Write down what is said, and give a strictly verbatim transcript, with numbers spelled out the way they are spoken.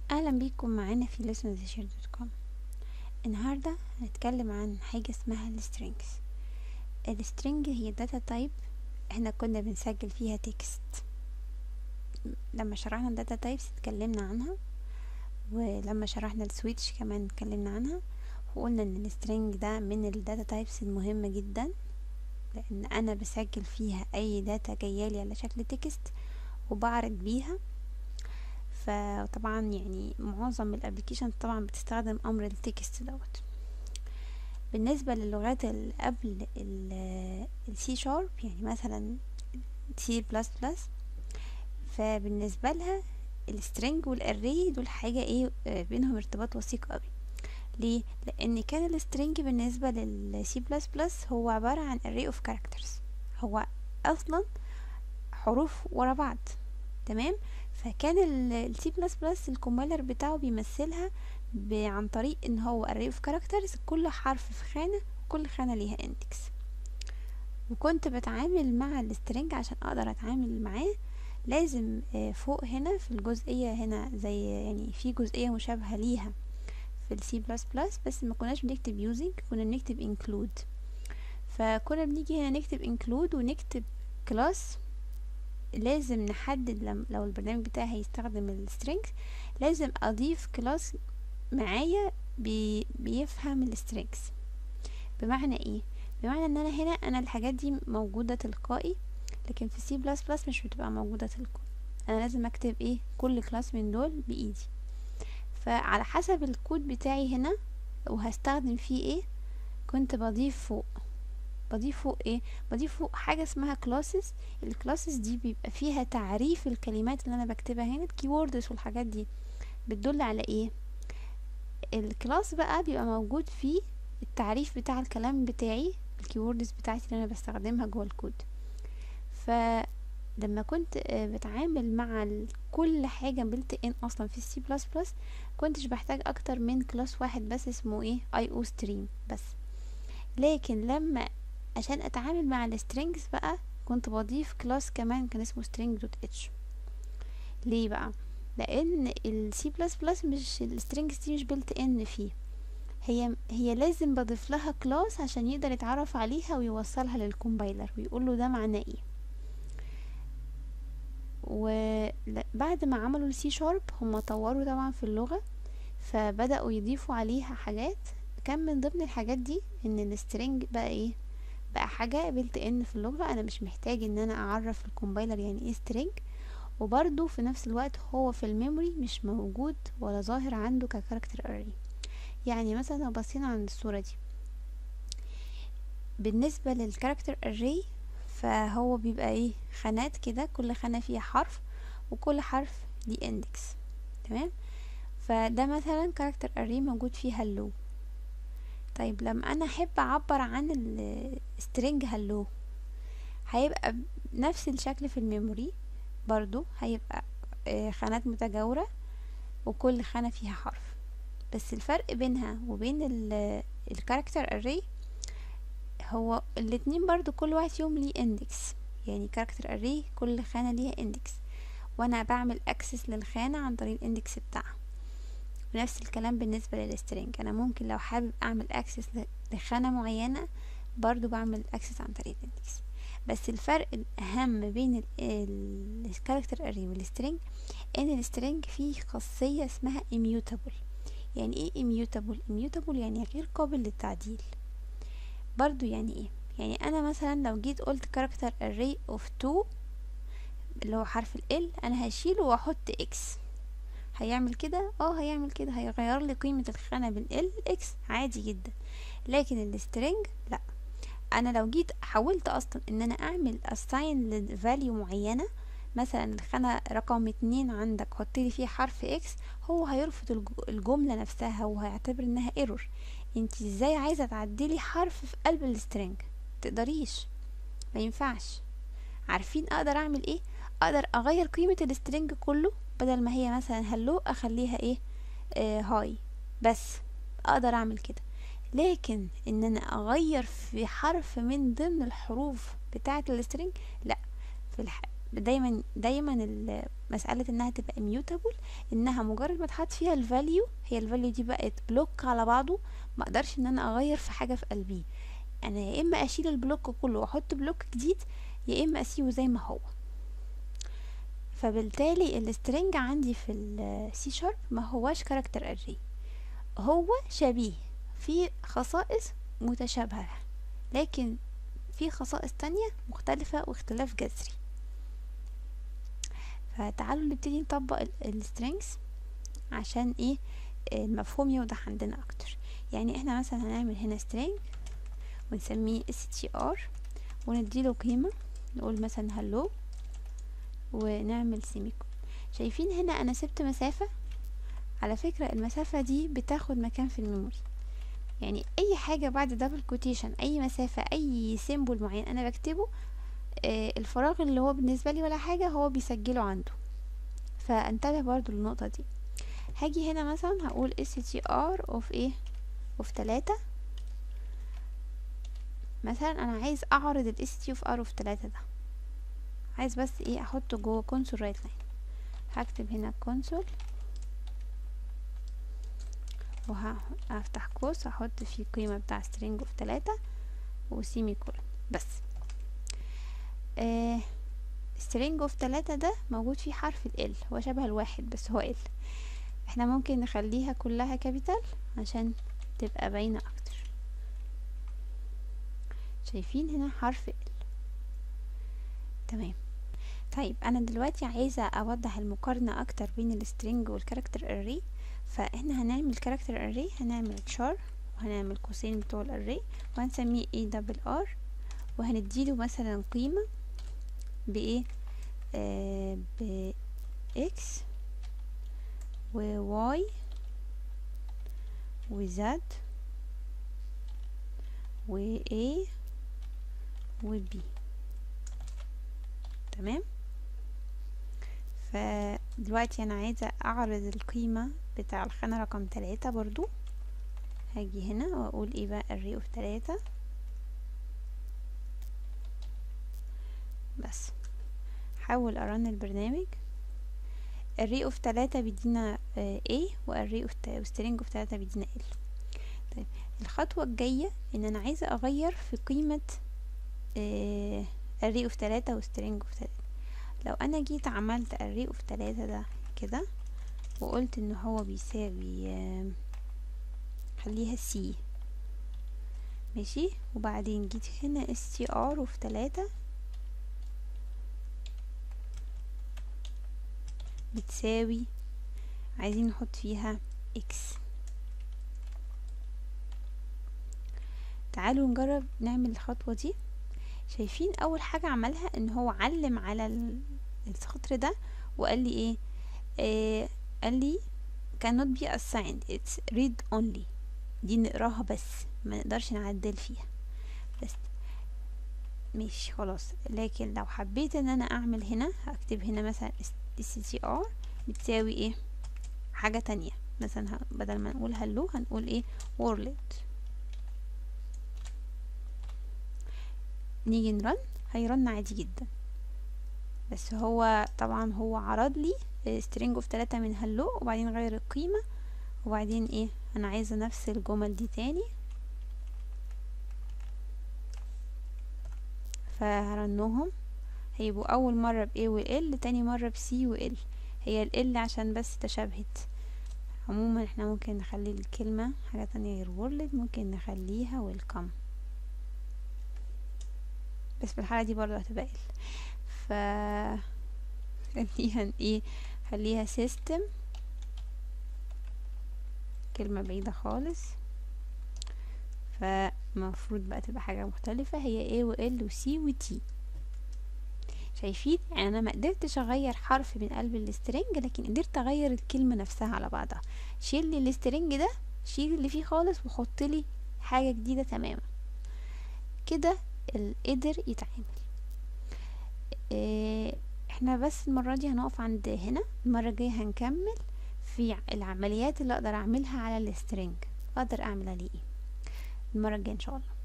اهلا بيكم معانا في lessons share دوت كوم. النهارده هنتكلم عن حاجه اسمها السترينجز. السترينج هي داتا تايب احنا كنا بنسجل فيها تكست. لما شرحنا الداتا تايبس اتكلمنا عنها، ولما شرحنا السويتش كمان اتكلمنا عنها، وقلنا ان السترينج ده من الداتا تايبس المهمه جدا، لان انا بسجل فيها اي داتا جايالي على شكل تكست وبعرض بيها. فطبعا يعني معظم الابليكيشن طبعا بتستخدم امر التكست دوت. بالنسبة للغات اللي قبل السي شارب، يعني مثلا سي بلس بلس، فبالنسبة لها السترينج والاري دول حاجة ايه، بينهم ارتباط وثيق قوي. ليه؟ لان كان السترينج بالنسبة للسي بلس بلس هو عبارة عن array of characters، هو اصلا حروف ورا بعض. تمام. فكان السي بلس بلس الكومبايلر بتاعه بيمثلها عن طريق ان هو array of characters، كل حرف في خانة، كل خانة ليها index. وكنت بتعامل مع السترينج عشان اقدر اتعامل معاه لازم فوق هنا في الجزئية هنا، زي يعني في جزئية مشابهة ليها في السي بلس بلس، بس ما كناش بنكتب using، كنا بنكتب include. فكنا بنيجي هنا نكتب include ونكتب كلاس. لازم نحدد لم لو البرنامج بتاعي هيستخدم السترينج لازم اضيف كلاس معايا بي بيفهم السترينجز. بمعنى ايه؟ بمعنى ان انا هنا انا الحاجات دي موجودة تلقائي، لكن في سي بلس بلس مش بتبقى موجودة تلقائي. انا لازم اكتب ايه كل كلاس من دول بايدي. فعلى حسب الكود بتاعي هنا وهستخدم فيه ايه، كنت بضيف فوق بضيف فوق ايه بضيف فوق حاجة اسمها كلاسز. الكلاسز دي بيبقى فيها تعريف الكلمات اللي انا بكتبها هنا، الكيوردز والحاجات دي بتدل على ايه. الكلاس بقى بيبقى موجود فيه التعريف بتاع الكلام بتاعي، الكيوردز بتاعتي اللي انا بستخدمها جوه الكود. فلما كنت بتعامل مع كل حاجه بلت ان اصلا في السي بلس بلس، كنتش بحتاج اكتر من كلاس واحد بس اسمه ايه اي او ستريم بس. لكن لما عشان اتعامل مع السترينجز بقى كنت بضيف كلاس كمان كان اسمه string دوت اتش. ليه بقى؟ لان السي بلس بلس مش السترينجز دي مش بلت ان فيه، هي هي لازم بضيف لها كلاس عشان يقدر يتعرف عليها ويوصلها للكومبايلر ويقول له ده معناه ايه. وبعد ما عملوا السي شارب هم طوروا طبعا في اللغة، فبدأوا يضيفوا عليها حاجات. كان من ضمن الحاجات دي ان السترينج بقى ايه بقى حاجة بلت ان في اللغة، انا مش محتاج ان انا اعرف الكومبايلر يعني ايه سترينج. وبرضو في نفس الوقت هو في الميموري مش موجود ولا ظاهر عنده ككاركتر اري. يعني مثلا لو بصينا عند الصورة دي بالنسبة للكاركتر اري، فهو بيبقى ايه خانات كده، كل خانة فيها حرف وكل حرف ليه اندكس. تمام. فده مثلا كاركتر اري موجود فيه هلو. طيب لما انا احب اعبر عن السترينج هلو هيبقى نفس الشكل في الميموري، برضو هيبقى خانات متجاورة وكل خانة فيها حرف. بس الفرق بينها وبين الكاركتر اري هو الاتنين برضو كل واحد فيهم ليه اندكس. يعني كاركتر اري كل خانة ليها اندكس، وانا بعمل اكسس للخانة عن طريق الاندكس بتاعها. ونفس الكلام بالنسبة للسترينج، انا ممكن لو حابب اعمل اكسس لخانة معينة برضو بعمل اكسس عن طريق الاندكس. بس الفرق الاهم بين الكاركتر اري والسترينج ان السترينج فيه خاصية اسمها immutable. يعني ايه immutable؟ immutable يعني غير قابل للتعديل. برضو يعني ايه؟ يعني انا مثلا لو جيت قلت character array of two اللي هو حرف ال L، انا هشيله واحط x، هيعمل كده؟ اه هيعمل كده، هيغير لي قيمة الخانة بالال x عادي جدا. لكن السترينج لا، انا لو جيت حاولت اصلا ان انا اعمل assign لفاليو معينة، مثلا الخانة رقم اتنين عندك حط لي فيه حرف x، هو هيرفض الجملة نفسها وهيعتبر انها error. انت ازاي عايزة تعدلي حرف في قلب السترينج؟ تقدريش، ما ينفعش. عارفين اقدر اعمل ايه؟ اقدر اغير قيمة السترينج كله، بدل ما هي مثلا هلو اخليها ايه آه هاي بس، اقدر اعمل كده. لكن ان انا اغير في حرف من ضمن الحروف بتاعة السترينج لا. في الح... دايما دايما مسألة انها تبقى immutable انها مجرد ما تحط فيها الفاليو، هي الفاليو دي بقت بلوك على بعضه، ما اقدرش ان انا اغير في حاجة في قلبي. انا يا اما اشيل البلوك كله واحط بلوك جديد، يا اما اسيبه زي ما هو. فبالتالي السترنج عندي في السي شارب ما هواش كاركتر اري، هو شبيه في خصائص متشابهة، لكن في خصائص تانية مختلفة واختلاف جذري. فتعالوا نبتدي نطبق السترينجز عشان ايه المفهوم يوضح عندنا اكتر. يعني احنا مثلا هنعمل هنا string ونسميه str ونديله قيمة، نقول مثلا hello ونعمل سيميكون. شايفين هنا انا سبت مسافة، على فكرة المسافة دي بتاخد مكان في الميموري. يعني اي حاجة بعد دبل كوتيشن، اي مسافة، اي سيمبل معين انا بكتبه، آه الفراغ اللي هو بالنسبة لي ولا حاجة هو بيسجله عنده. فانتبه برضو للنقطة دي. هاجي هنا مثلا هقول str of ايه of تلاتة مثلا، انا عايز اعرض ال str of تلاتة ده، عايز بس ايه احطه جوه console write line. هكتب هنا console وهفتح قوس هحط فيه قيمة بتاع string of تلاتة وسيمي كولن بس. آه string of تلاتة ده موجود فيه حرف ال L، هو شبه الواحد بس هو L. احنا ممكن نخليها كلها كابيتال عشان تبقى باينة اكتر. شايفين هنا حرف L. تمام. طيب انا دلوقتي عايزة اوضح المقارنة اكتر بين السترينج والكاركتر اري. فاحنا هنعمل كاركتر اري، هنعمل char وهنعمل قوسين بتوع الاري وهنسميه a double r وهنديله مثلا قيمة بايه آه ب x و y و z و a و b. تمام. فدلوقتي انا عايزة اعرض القيمة بتاع الخانة رقم تلاتة برضو. هاجي هنا واقول ايه بقى array of تلاتة بس. حاول ارن البرنامج. array of تلاتة بيدينا a و array of string of تلاتة بيدينا l. طيب الخطوة الجاية ان انا عايزة اغير في قيمة array of تلاتة و string of تلاتة. لو انا جيت عملت array of تلاتة ده كده وقلت ان هو بيساوي خليها c ماشي، وبعدين جيت هنا str of تلاتة بتساوي، عايزين نحط فيها x. تعالوا نجرب نعمل الخطوة دي. شايفين اول حاجة عملها ان هو علم على السطر ده وقال لي ايه آه قال لي cannot be assigned it's read only. دي نقراها بس ما نقدرش نعدل فيها بس. ماشي خلاص. لكن لو حبيت ان انا اعمل هنا هكتب هنا مثلا str بتساوي ايه حاجة تانية، مثلا بدل ما نقول hello هنقول ايه world. نيجي نرن هيرن عادي جدا، بس هو طبعا هو عرض لي string of تلاتة من hello وبعدين غير القيمة وبعدين ايه انا عايزة نفس الجمل دي تاني. فهرنهم هيبقوا اول مرة ب A و L، تاني مرة ب C و L. هي ال L عشان بس تشابهت. عموما احنا ممكن نخلي الكلمة حاجة تانية غير world، ممكن نخليها welcome بس في الحالة دي برضه هتبقى L. ف خليها ايه خليها system، كلمة بعيدة خالص. فمفروض بقى تبقى حاجة مختلفة، هي A و L و C و T. شايفين يعني انا ما قدرتش اغير حرف من قلب السترنج، لكن قدرت اغير الكلمة نفسها على بعضها. شيل لي السترنج ده، شيل اللي فيه خالص وحط لي حاجة جديدة تماما كده قدر يتعامل. إيه احنا بس المرة دي هنقف عند هنا، المرة الجاية هنكمل في العمليات اللي اقدر اعملها على السترنج، اقدر اعمل عليه ايه المرة الجاية ان شاء الله.